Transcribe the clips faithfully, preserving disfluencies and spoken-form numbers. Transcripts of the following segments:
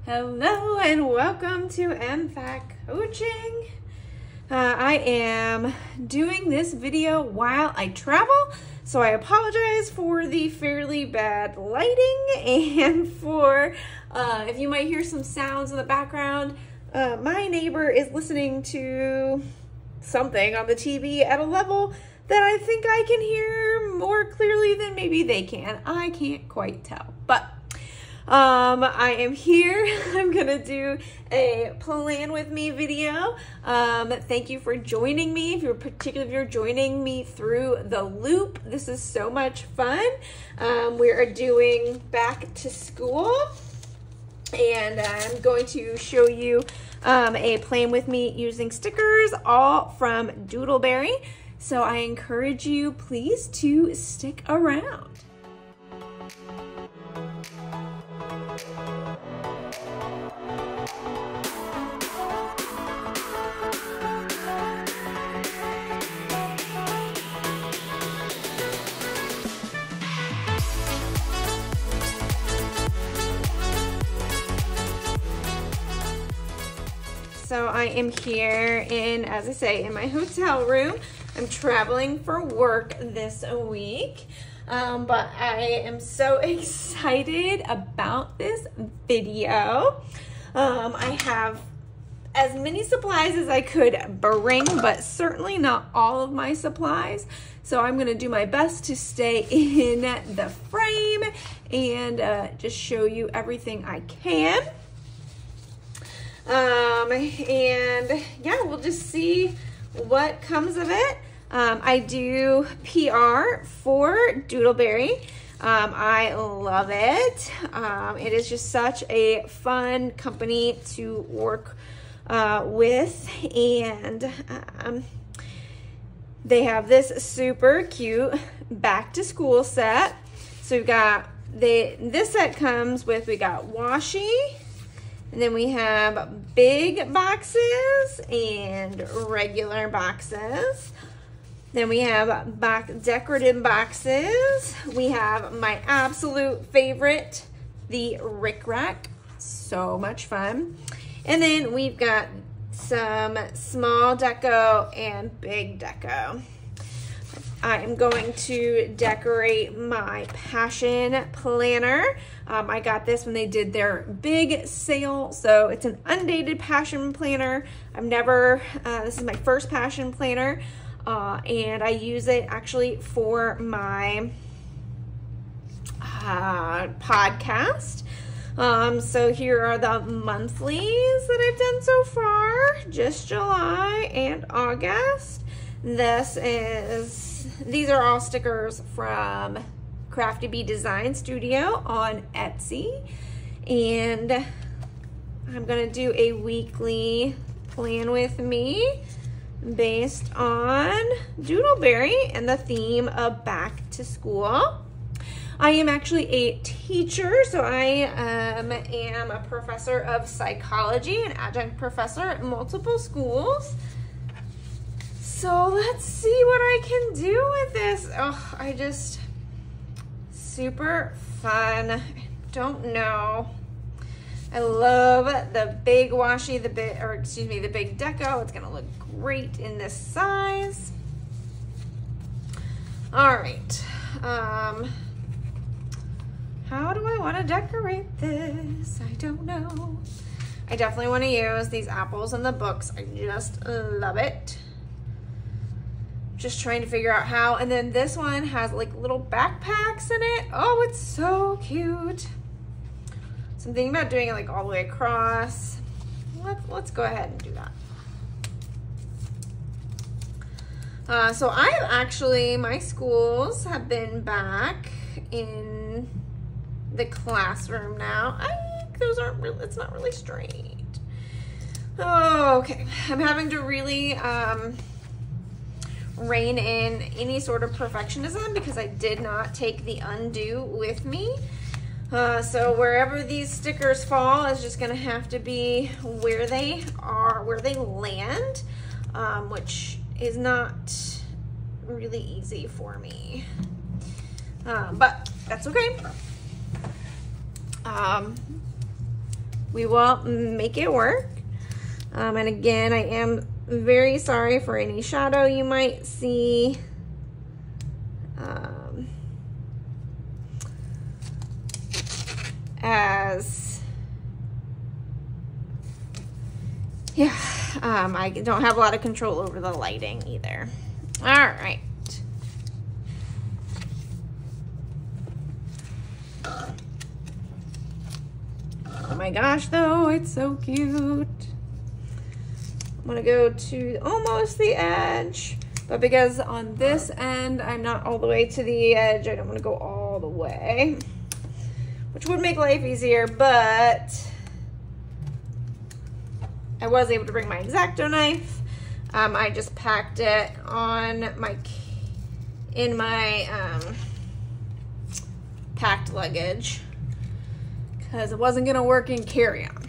Hello and welcome to M FAC Coaching. Uh, I am doing this video while I travel, so I apologize for the fairly bad lighting and for uh, if you might hear some sounds in the background. Uh, my neighbor is listening to something on the T V at a level that I think I can hear more clearly than maybe they can. I can't quite tell, but Um, I am here. I'm gonna do a plan with me video. Um, thank you for joining me. If you're particularly if you're joining me through the loop, this is so much fun. Um, we are doing back to school, and I'm going to show you um, a plan with me using stickers, all from Doodleberry. So I encourage you, please, to stick around. So I am here in, as I say, in my hotel room. I'm traveling for work this week, um, but I am so excited about this video. Um, I have as many supplies as I could bring, but certainly not all of my supplies. So I'm gonna do my best to stay in the frame and uh, just show you everything I can. Um, and yeah, we'll just see what comes of it. Um, I do P R for Doodleberry. Um, I love it. Um, it is just such a fun company to work uh, with, and um, they have this super cute back to school set. So we've got, they, this set comes with, we got washi, and then we have big boxes and regular boxes. Then we have back decorative boxes. We have my absolute favorite, the Rick Rack. So much fun. And then we've got some small deco and big deco. I am going to decorate my passion planner. Um, I got this when they did their big sale. So it's an undated passion planner. I've never, uh, this is my first passion planner. Uh, and I use it actually for my uh, podcast. Um, so here are the monthlies that I've done so far, just July and August. This is, these are all stickers from Crafty Bee Design Studio on Etsy. And I'm gonna do a weekly plan with me based on Doodleberry and the theme of back to school. I am actually a teacher, so I um, am a professor of psychology, an adjunct professor at multiple schools. So let's see what I can do with this. Oh, I just, super fun. I don't know. I love the big washi, the big, or excuse me, the big deco. It's gonna look great in this size. All right. Um, how do I want to decorate this? I don't know. I definitely want to use these apples in the books. I just love it. Just trying to figure out how. And then this one has like little backpacks in it. Oh, it's so cute. So I'm thinking about doing it like all the way across. Let's, let's go ahead and do that. Uh, so I've actually, my schools have been back in the classroom now. I think those aren't really, it's not really straight. Oh, okay. I'm having to really um, rein in any sort of perfectionism because I did not take the undo with me. Uh, so wherever these stickers fall is just gonna have to be where they are, where they land, um, which is not really easy for me. Um, but that's okay. Um, we will make it work. Um, and again, I am very sorry for any shadow you might see. Um, as, yeah, um, I don't have a lot of control over the lighting either. All right. Oh my gosh, though, it's so cute. I'm gonna go to almost the edge, but because on this end, I'm not all the way to the edge, I don't wanna go all the way, which would make life easier, but I was able to bring my X-Acto knife. Um, I just packed it on my, in my um, packed luggage, because it wasn't gonna work in carry-on.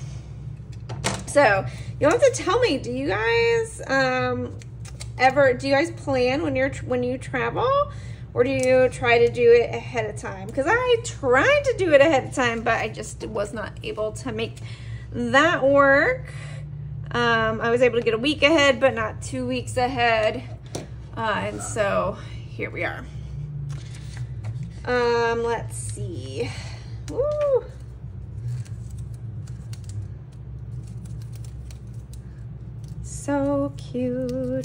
So you'll have to tell me, do you guys um, ever, do you guys plan when you're when you travel, or do you try to do it ahead of time? Because I tried to do it ahead of time, but I just was not able to make that work. Um, I was able to get a week ahead, but not two weeks ahead. Uh, and so here we are. Um, let's see. Woo. So cute.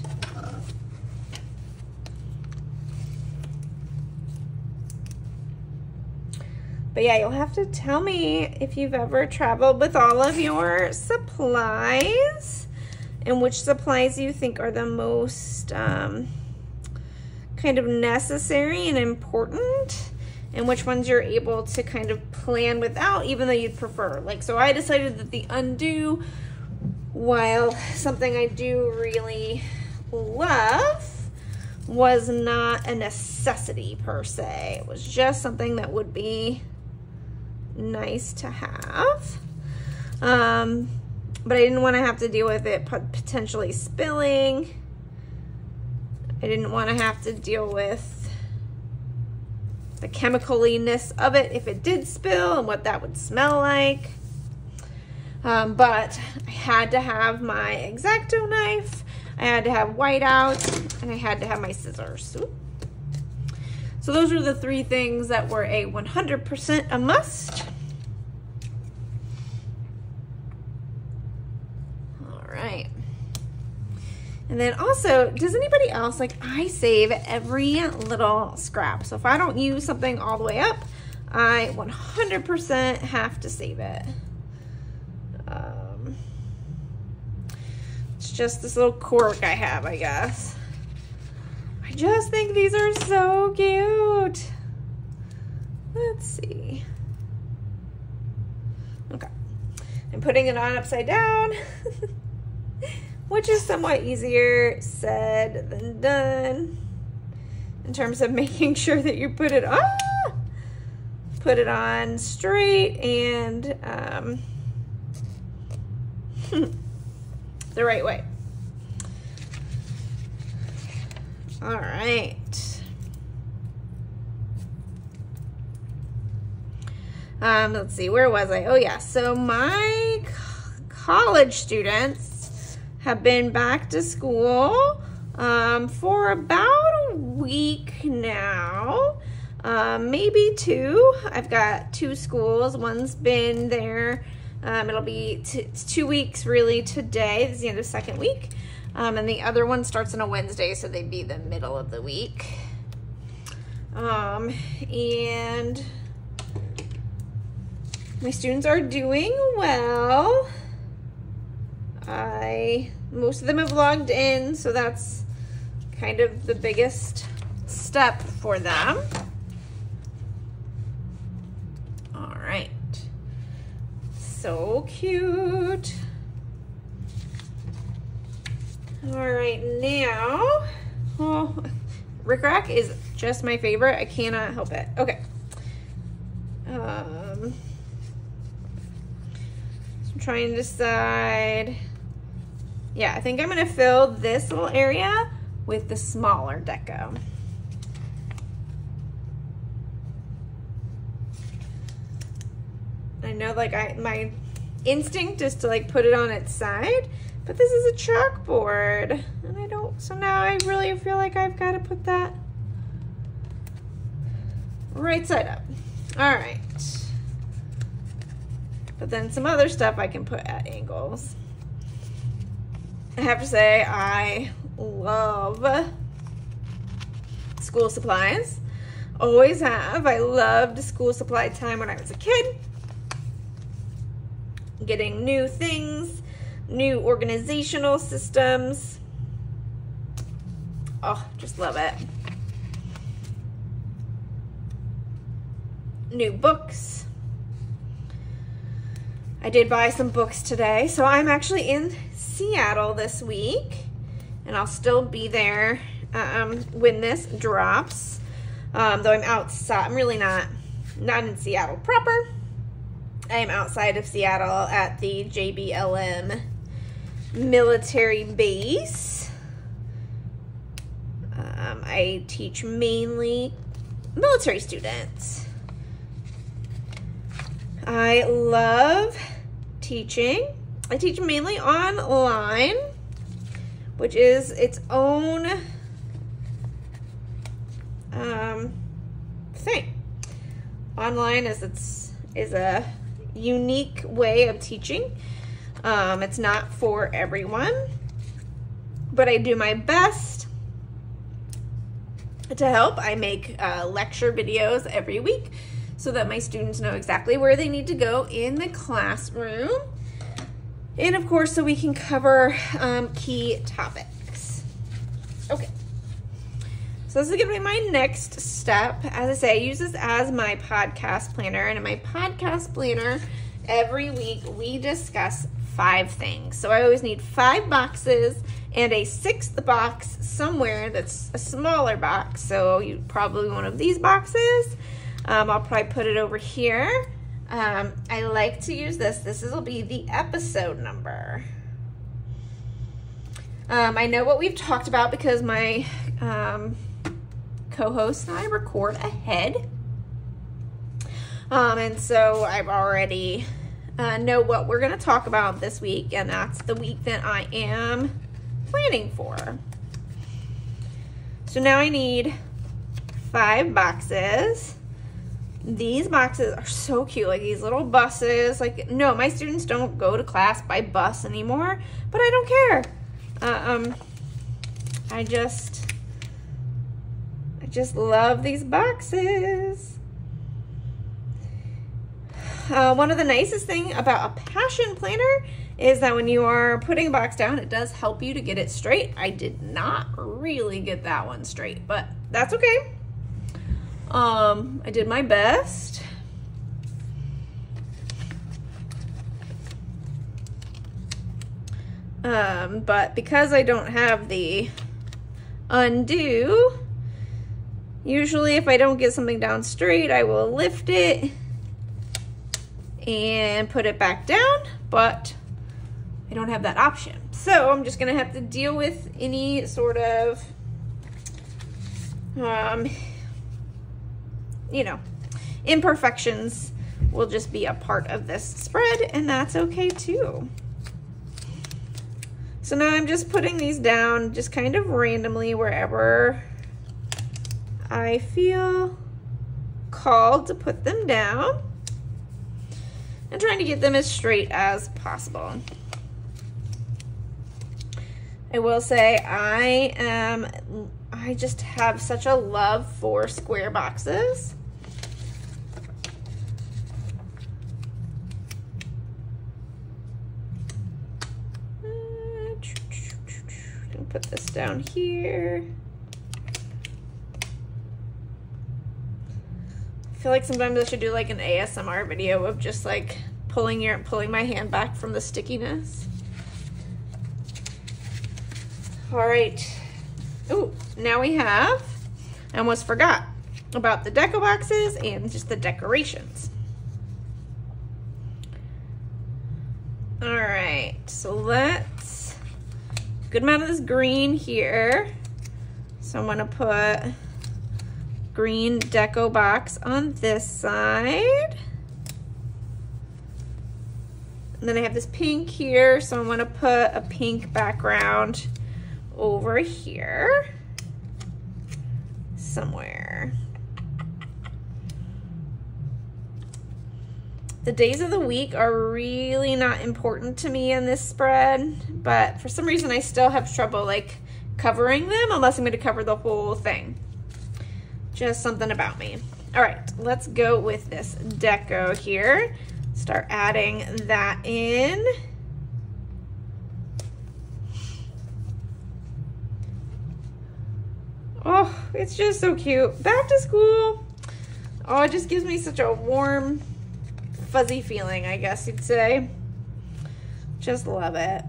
But yeah, you'll have to tell me if you've ever traveled with all of your supplies and which supplies you think are the most um, kind of necessary and important, and which ones you're able to kind of plan without, even though you'd prefer. Like, so I decided that the undo, while something I do really love, was not a necessity per se. It was just something that would be nice to have. Um, but I didn't want to have to deal with it potentially spilling. I didn't want to have to deal with the chemicaliness of it if it did spill and what that would smell like. Um, but I had to have my X-Acto knife, I had to have whiteout, and I had to have my scissors. Ooh. So those were the three things that were a one hundred percent a must. All right. And then also, does anybody else, like, I save every little scrap. So if I don't use something all the way up, I one hundred percent have to save it. Um, it's just this little quirk I have, I guess. I just think these are so cute. Let's see. Okay. I'm putting it on upside down, which is somewhat easier said than done in terms of making sure that you put it on, put it on straight and um, the right way. All right. Um, let's see, where was I? Oh yeah, so my college students have been back to school um, for about a week now, um, maybe two. I've got two schools. One's been there. Um, it'll be t two weeks really today. This is the end of second week. Um, and the other one starts on a Wednesday, so they'd be the middle of the week. Um, and my students are doing well. I, most of them have logged in, so that's kind of the biggest step for them. All right. So cute. All right, now, oh, Rick Rack is just my favorite. I cannot help it. Okay. Um, so I'm trying to decide. Yeah, I think I'm gonna fill this little area with the smaller deco. I I know like I my instinct is to like put it on its side, but this is a chalkboard and I don't, so now I really feel like I've got to put that right side up. All right. But then some other stuff I can put at angles. I have to say I love school supplies. Always have. I loved school supply time when I was a kid. Getting new things, new organizational systems. Oh, just love it. New books. I did buy some books today, so I'm actually in Seattle this week, and I'll still be there um, when this drops. Um, though I'm outside, I'm really not, not in Seattle proper. I am outside of Seattle at the J B L M military base. Um, I teach mainly military students. I love teaching. I teach mainly online, which is its own um, thing. Online is its is a unique way of teaching. Um, it's not for everyone, but I do my best to help. I make uh, lecture videos every week so that my students know exactly where they need to go in the classroom. And of course, so we can cover um, key topics. Okay. So this is gonna be my next step. As I say, I use this as my podcast planner, and in my podcast planner, every week we discuss five things. So I always need five boxes and a sixth box somewhere that's a smaller box. So you probably one of these boxes. Um, I'll probably put it over here. Um, I like to use this. This will be the episode number. Um, I know what we've talked about because my um, co-host and I record ahead. Um, and so I've already uh, know what we're going to talk about this week, and that's the week that I am planning for. So now I need five boxes. These boxes are so cute, like these little buses. Like, no, my students don't go to class by bus anymore, but I don't care. Uh, um, I just, I just love these boxes. Uh, one of the nicest thing about a passion planner is that when you are putting a box down, it does help you to get it straight. I did not really get that one straight, but that's okay. Um, I did my best. Um, but because I don't have the undo, usually if I don't get something down straight, I will lift it and put it back down, but I don't have that option. So I'm just gonna have to deal with any sort of, um, you know, imperfections will just be a part of this spread, and that's okay too. So now I'm just putting these down just kind of randomly wherever I feel called to put them down, and trying to get them as straight as possible. I will say I am, I just have such a love for square boxes. Put this down here. I feel like sometimes I should do like an A S M R video of just like pulling your pulling my hand back from the stickiness. All right. Oh, now we have, I almost forgot about the deco boxes and just the decorations. All right, so let's, good amount of this green here. So I'm gonna put green deco box on this side. And then I have this pink here, so I want to put a pink background over here somewhere. The days of the week are really not important to me in this spread, but for some reason I still have trouble like covering them unless I'm going to cover the whole thing. Just something about me. All right, let's go with this deco here. Start adding that in. Oh, it's just so cute. Back to school. Oh, it just gives me such a warm, fuzzy feeling, I guess you'd say. Just love it.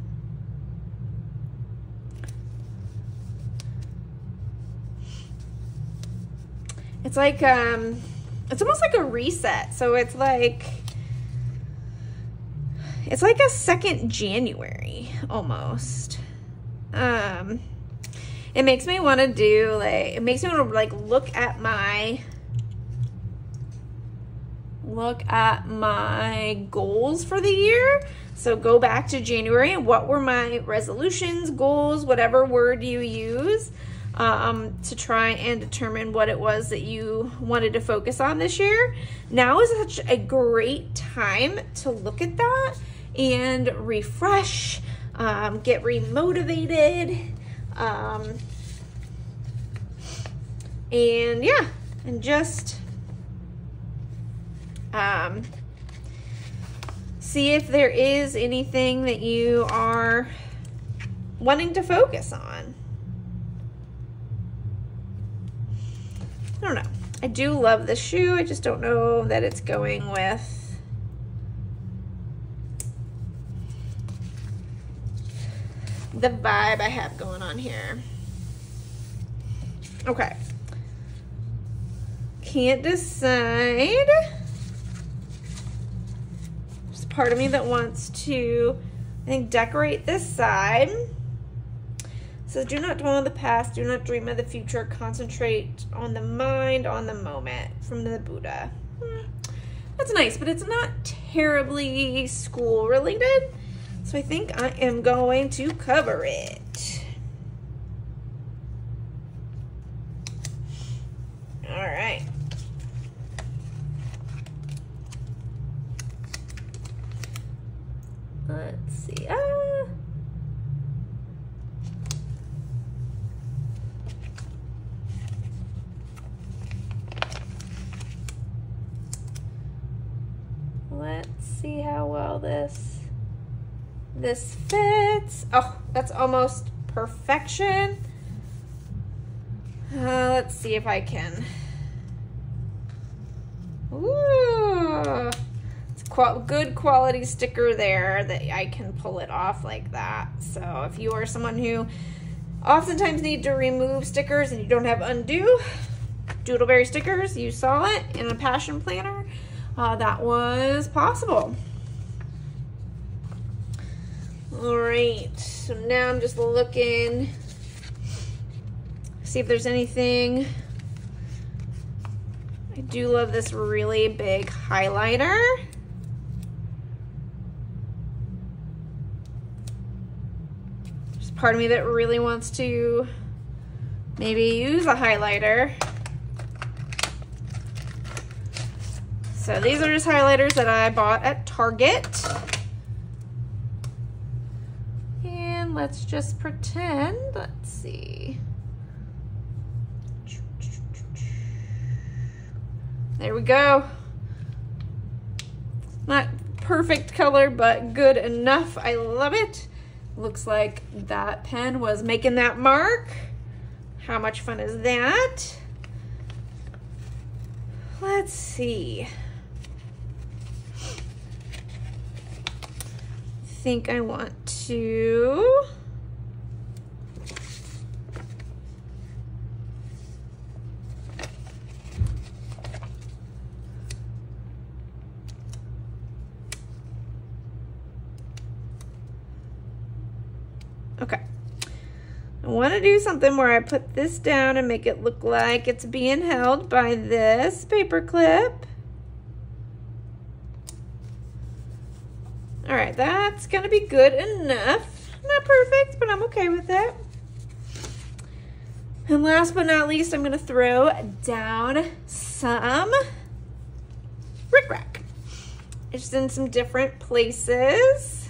It's like, um, it's almost like a reset. So it's like, it's like a second January almost. Um, it makes me want to do like, it makes me want to like look at my, look at my goals for the year. So go back to January and what were my resolutions, goals, whatever word you use, um, to try and determine what it was that you wanted to focus on this year. Now is such a great time to look at that and refresh, um, get remotivated, um, and yeah, and just um, see if there is anything that you are wanting to focus on. I don't know. I do love this shoe. I just don't know that it's going with the vibe I have going on here. Okay. Can't decide. There's part of me that wants to, I think, decorate this side. It says, do not dwell on the past, do not dream of the future, concentrate on the mind, on the moment, from the Buddha. Hmm. That's nice, but it's not terribly school related. So I think I am going to cover it. All right. Let's see. Ah. Let's see how well this this fits. Oh, that's almost perfection. Uh, let's see if I can. Ooh, it's a good quality sticker there that I can pull it off like that. So if you are someone who oftentimes need to remove stickers and you don't have undo, Doodleberry stickers, you saw it in a passion planner. Uh, that was possible. All right, so now I'm just looking, see if there's anything. I do love this really big highlighter. There's part of me that really wants to maybe use a highlighter. So these are just highlighters that I bought at Target. And let's just pretend, let's see. There we go. Not perfect color, but good enough. I love it. Looks like that pen was making that mark. How much fun is that? Let's see. I think I want to okay. I want to do something where I put this down and make it look like it's being held by this paper clip. All right, that's gonna be good enough. Not perfect, but I'm okay with it. And last but not least, I'm gonna throw down some rickrack. It's in some different places.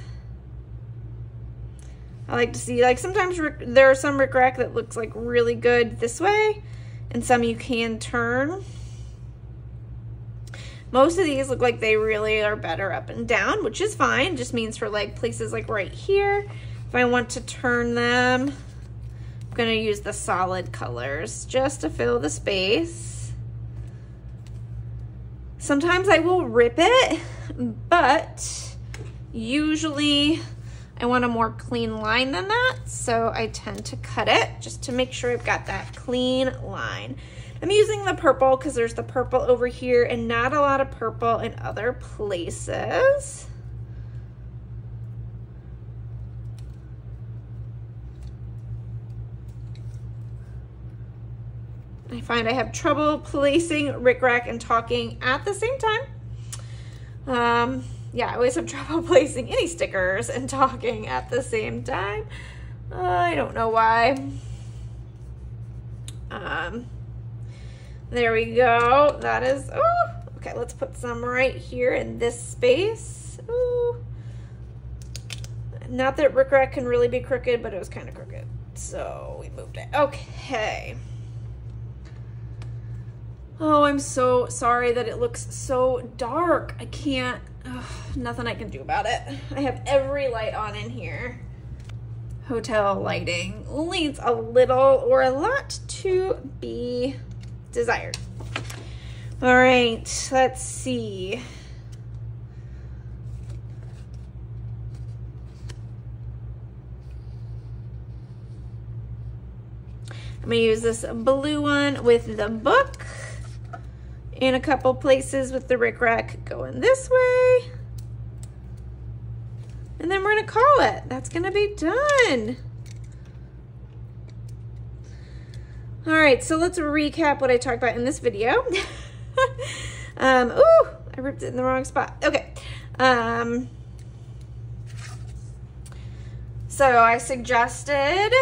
I like to see, like sometimes there are some rickrack that looks like really good this way, and some you can turn. Most of these look like they really are better up and down, which is fine. Just means for like places like right here, if I want to turn them, I'm gonna use the solid colors just to fill the space. Sometimes I will rip it, but usually I want a more clean line than that, so I tend to cut it just to make sure I've got that clean line. I'm using the purple because there's the purple over here and not a lot of purple in other places. I find I have trouble placing rickrack and talking at the same time. Um, yeah, I always have trouble placing any stickers and talking at the same time. Uh, I don't know why. Um, there we go. That is, oh, okay, let's put some right here in this space. Ooh. Not that rickrack can really be crooked, but it was kind of crooked, so we moved it. Okay. Oh, I'm so sorry that it looks so dark. I can't, ugh, nothing I can do about it. I have every light on in here. Hotel lighting leaves a little or a lot to be desired. All right, let's see. I'm gonna use this blue one with the book. In a couple places with the rickrack going this way. And then we're gonna call it. That's gonna be done. All right, so let's recap what I talked about in this video. um, ooh, I ripped it in the wrong spot. Okay. Um, so I suggested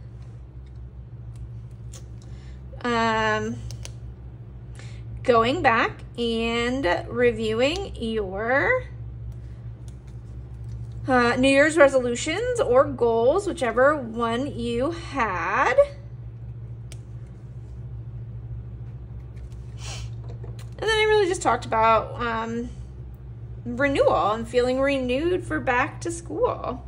um, going back and reviewing your uh, New Year's resolutions or goals, whichever one you had. And then I really just talked about um, renewal and feeling renewed for back to school.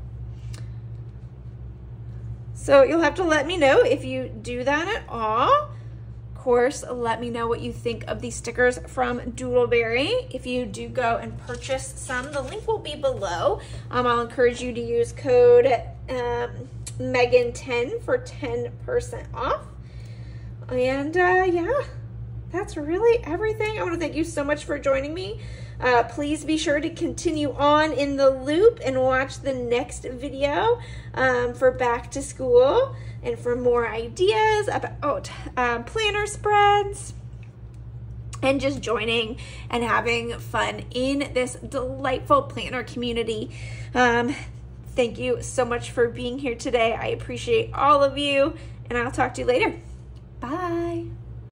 So you'll have to let me know if you do that at all. Of course, let me know what you think of these stickers from Doodleberry. If you do go and purchase some, the link will be below. Um, I'll encourage you to use code um, Megan ten for ten percent off. And uh, yeah. That's really everything. I want to thank you so much for joining me. Uh, please be sure to continue on in the loop and watch the next video um, for back to school and for more ideas about uh, planner spreads and just joining and having fun in this delightful planner community. Um, thank you so much for being here today. I appreciate all of you, and I'll talk to you later. Bye.